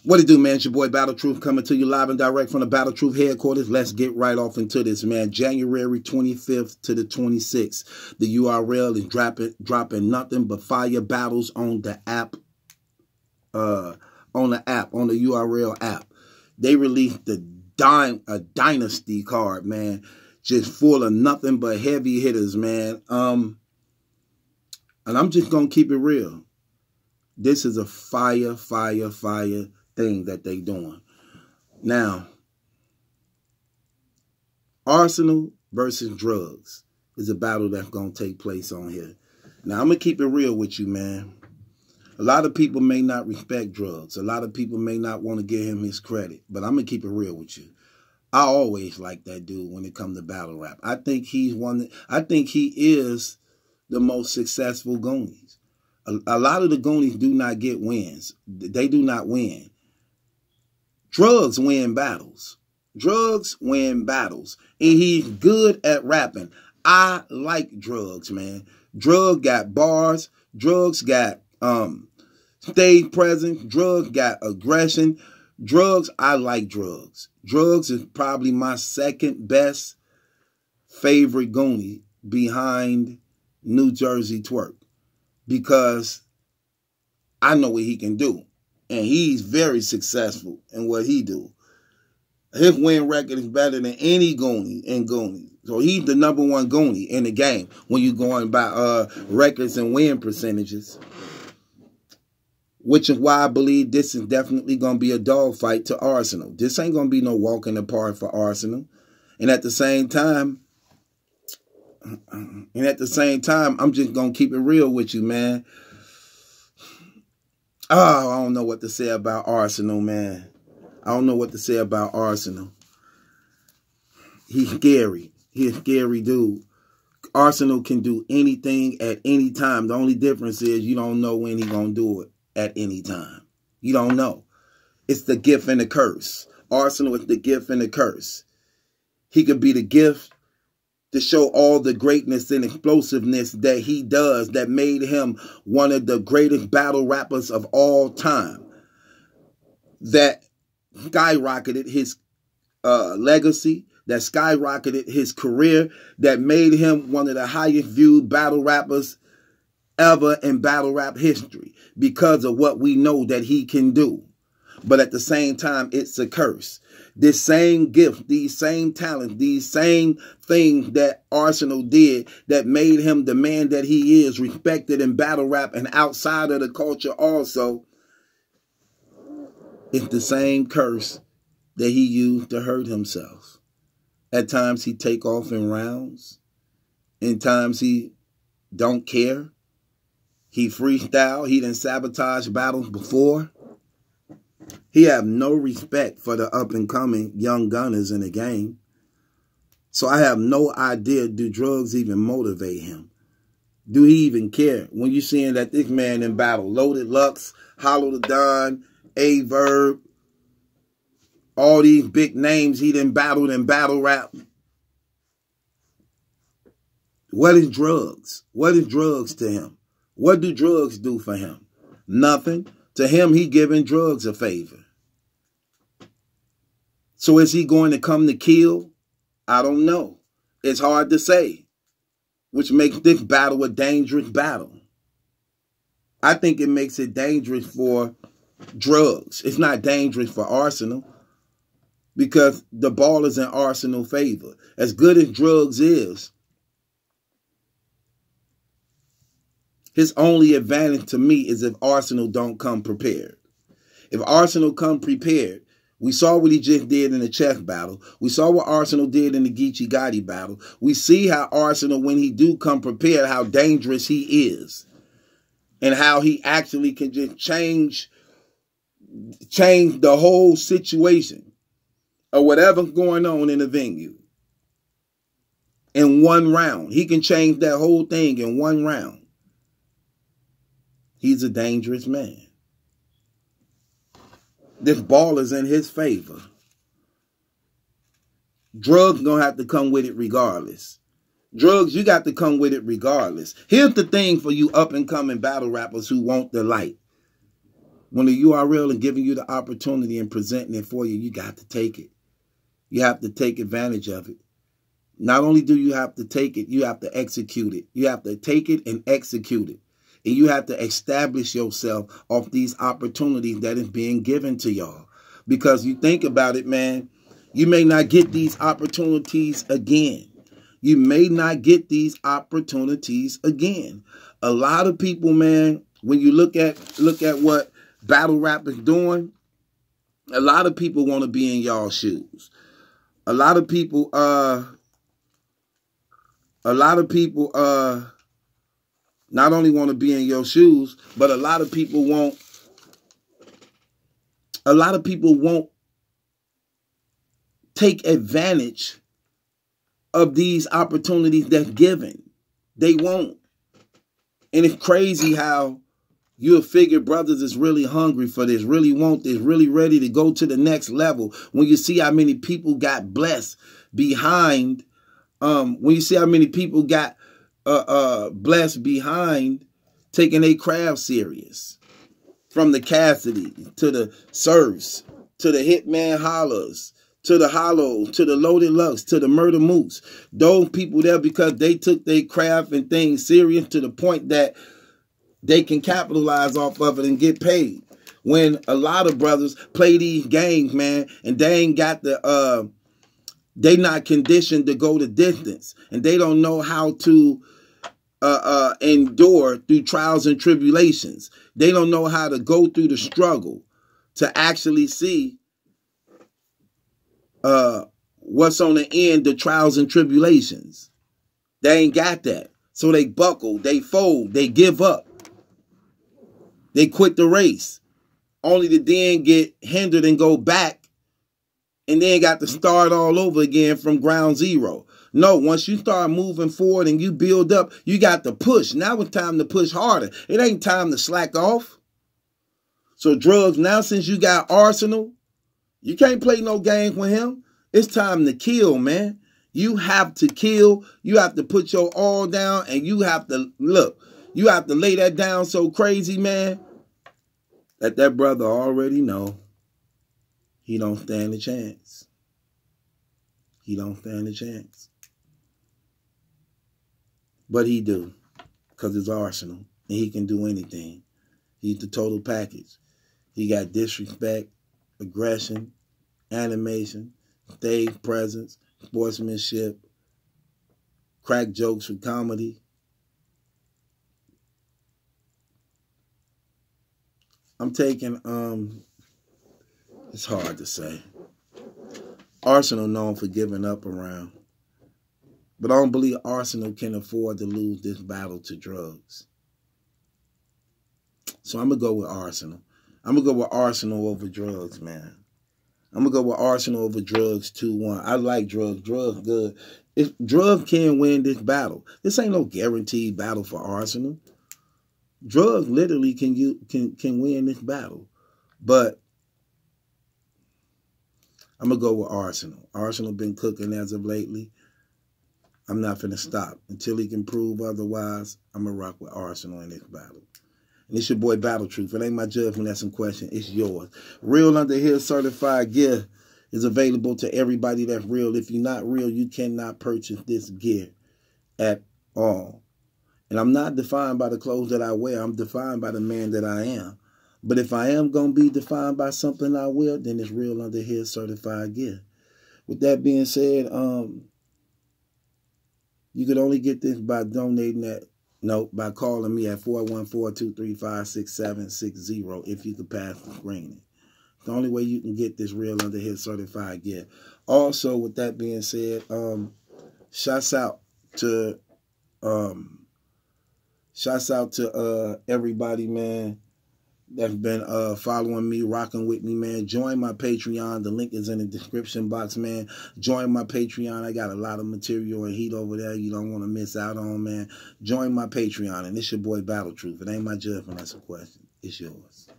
What it do, man? It's your boy Battle Truth coming to you live and direct from the Battle Truth headquarters. Let's get right off into this, man. January 25th to the 26th. The URL is dropping nothing but fire battles on the app. On the URL app. They released a dynasty card, man. Just full of nothing but heavy hitters, man. And I'm just gonna keep it real. This is a fire thing that they doing. Now, Arsenal versus drugs is a battle that's going to take place on here. Now, I'm going to keep it real with you, man. A lot of people may not respect drugs. A lot of people may not want to give him his credit. But I'm going to keep it real with you. I always like that dude when it comes to battle rap. I think he is the most successful Goonies. A lot of the Goonies do not get wins. They do not win. Drugs win battles. Drugs win battles. And he's good at rapping. I like Drugs, man. Drugs got bars. Drugs got stage presence. Drugs got aggression. Drugs, I like Drugs. Drugs is probably my second best favorite Goonie behind New Jersey Twerk. Because I know what he can do. And he's very successful in what he do. His win record is better than any Goonie in Goonie. So he's the #1 Goonie in the game when you're going by records and win percentages. Which is why I believe this is definitely going to be a dogfight to Arsenal. This ain't going to be no walk in the park for Arsenal. And at the same time, I'm just going to keep it real with you, man. Oh, I don't know what to say about Arsenal, man. I don't know what to say about Arsenal. He's scary. He's a scary dude. Arsenal can do anything at any time. The only difference is you don't know when he's going to do it at any time. You don't know. It's the gift and the curse. Arsenal is the gift and the curse. He could be the gift to show all the greatness and explosiveness that he does that made him one of the greatest battle rappers of all time. That skyrocketed his legacy, that skyrocketed his career, that made him one of the highest viewed battle rappers ever in battle rap history because of what we know that he can do. But at the same time, it's a curse. This same gift, these same talents, these same things that Arsenal did that made him the man that he is, respected in battle rap and outside of the culture also, it's the same curse that he used to hurt himself. At times he take off in rounds. In times he don't care. He freestyle. He done sabotage battles before. He have no respect for the up-and-coming young gunners in the game. So I have no idea, do drugs even motivate him? Do he even care? When you seeing that this man in battle, Loaded Lux, Hollow the Don, A-Verb, all these big names he done battled in battle rap. What is drugs? What is drugs to him? What do drugs do for him? Nothing. To him, he giving drugs a favor. So is he going to come to kill? I don't know. It's hard to say, which makes this battle a dangerous battle. I think it makes it dangerous for drugs. It's not dangerous for Arsenal because the ball is in Arsenal favor. As good as drugs is, his only advantage to me is if Arsenal don't come prepared. If Arsenal come prepared, we saw what he just did in the chess battle. We saw what Arsenal did in the Geechee Gotti battle. We see how Arsenal, when he do come prepared, how dangerous he is. And how he actually can just change the whole situation or whatever's going on in the venue. In one round. He can change that whole thing in one round. He's a dangerous man. This ball is in his favor. Drugs gonna have to come with it regardless. Drugs, you got to come with it regardless. Here's the thing for you up-and-coming battle rappers who want the light. When the URL is giving you the opportunity and presenting it for you, you got to take it. You have to take advantage of it. Not only do you have to take it, you have to execute it. You have to take it and execute it. And you have to establish yourself off these opportunities that is being given to y'all. Because you think about it, man, you may not get these opportunities again. You may not get these opportunities again. A lot of people, man, when you look at what battle rap is doing, a lot of people want to be in y'all's shoes. A lot of people not only want to be in your shoes, but a lot of people won't take advantage of these opportunities that's given. They won't. And it's crazy how you'll figure brothers is really hungry for this, really want this, really ready to go to the next level. When you see how many people got blessed behind, when you see how many people got blessed behind taking their craft serious. From the Cassidy to the Surfs, to the Hitman Hollers, to the Hollows, to the Loaded Lux, to the Murder Moose. Those people there because they took their craft and things serious to the point that they can capitalize off of it and get paid. When a lot of brothers play these games, man, and they ain't got the, they not conditioned to go the distance. And they don't know how to endure through trials and tribulations. They don't know how to go through the struggle to actually see what's on the end of trials and tribulations. They ain't got that. So they buckle, they fold, they give up. They quit the race, only to then get hindered and go back and then got to start all over again from ground zero. No, once you start moving forward and you build up, you got to push. Now it's time to push harder. It ain't time to slack off. So drugs, now since you got Arsenal, you can't play no games with him. It's time to kill, man. You have to kill. You have to put your all down and you have to, look, you have to lay that down so crazy, man, that brother already know he don't stand a chance. He don't stand a chance. But he do, because it's Arsenal, and he can do anything. He's the total package. He got disrespect, aggression, animation, stage presence, sportsmanship, crack jokes for comedy. I'm taking, it's hard to say. Arsenal known for giving up around. But I don't believe Arsenal can afford to lose this battle to drugs. So I'm going to go with Arsenal. I'm going to go with Arsenal over drugs, man. I'm going to go with Arsenal over drugs 2-1. I like drugs. Drugs good. If drugs can win this battle. This ain't no guaranteed battle for Arsenal. Drugs literally can win this battle. But I'm going to go with Arsenal. Arsenal been cooking as of lately. I'm not finna stop. Until he can prove otherwise, I'm going to rock with Arsenal in this battle. And it's your boy Battle Truth. It ain't my judgment that's in question. It's yours. Real Under Here certified gear is available to everybody that's real. If you're not real, you cannot purchase this gear at all. And I'm not defined by the clothes that I wear. I'm defined by the man that I am. But if I am going to be defined by something I will, then it's Real Under Here certified gear. With that being said, you could only get this by donating by calling me at 414-235-6760 if you could pass the screening. The only way you can get this Real Under Here certified gear. Also, with that being said, shouts out to everybody, man, that's been following me, rocking with me, man. Join my Patreon. The link is in the description box, man. Join my Patreon. I got a lot of material and heat over there you don't want to miss out on, man. Join my Patreon. And it's your boy Battle Truth. It ain't my judgment, that's a question. It's yours.